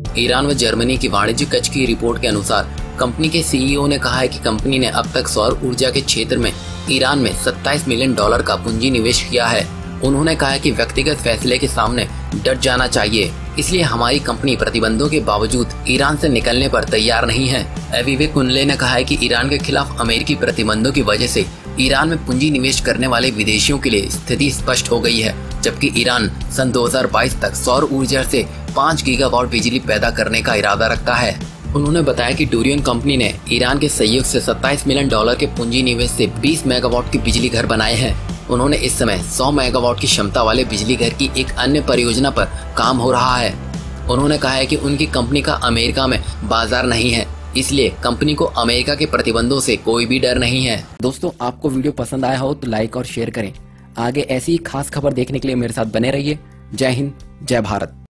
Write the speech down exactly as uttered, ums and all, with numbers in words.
Iran व Germany की वाणिज्यिक कक्ष की रिपोर्ट के अनुसार कंपनी के सीईओ ने कहा है कि कंपनी ने अब तक सौर ऊर्जा के क्षेत्र में ईरान में सत्ताईस मिलियन डॉलर का पूंजी निवेश किया है। उन्होंने कहा कि व्यक्तिगत फैसले के सामने डट जाना चाहिए, इसलिए हमारी कंपनी प्रतिबंधों के बावजूद ईरान से निकलने पर तैयार नहीं है। अविवेक कुनले ने कहा है कि ईरान के खिलाफ अमेरिकी प्रतिबंधों की वजह से ईरान में पूंजी निवेश करने वाले विदेशियों के लिए स्थिति स्पष्ट हो गई है, जबकि ईरान सन दो हज़ार बाईस तक सौर ऊर्जा से पाँच गीगावाट बिजली पैदा करने का इरादा रखता है। उन्होंने बताया कि डूरियन कंपनी ने ईरान के सहयोग से सत्ताईस मिलियन डॉलर के पूंजी निवेश से बीस मेगावाट के बिजली घर बनाए हैं। उन्होंने इस समय सौ मेगावाट की क्षमता वाले बिजली घर की एक अन्य परियोजना पर काम हो रहा है। उन्होंने कहा है कि उनकी कंपनी का अमेरिका में बाजार नहीं है, इसलिए कंपनी को अमेरिका के प्रतिबंधों से कोई भी डर नहीं है। दोस्तों, आपको वीडियो पसंद आया हो तो लाइक और शेयर करें। आगे ऐसी खास खबर देखने के लिए मेरे साथ बने रहिए। जय हिंद, जय भारत।